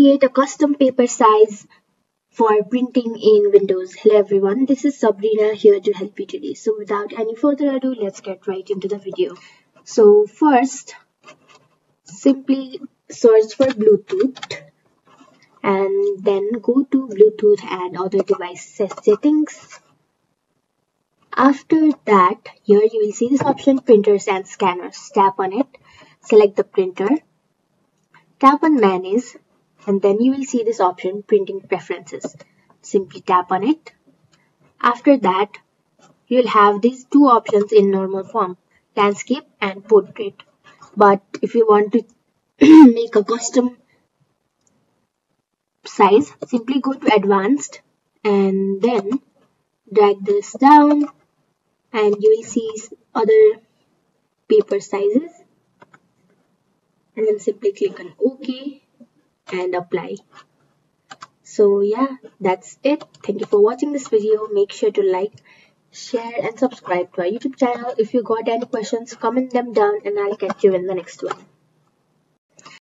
create a custom paper size for printing in Windows. Hello everyone, this is Sabrina here to help you today. So without any further ado, let's get right into the video. So first, simply search for Bluetooth and then go to Bluetooth and other device settings. After that, here you will see this option, printers and scanners. Tap on it, select the printer, tap on manage, and then you will see this option, printing preferences. Simply tap on it. After that, you will have these two options in normal form, landscape and portrait. But if you want to make a custom size, simply go to advanced and then drag this down and you will see other paper sizes, and then simply click on OK and apply. So yeah, that's it. Thank you for watching this video. Make sure to like, share and subscribe to our YouTube channel. If you got any questions, comment them down and I'll catch you in the next one.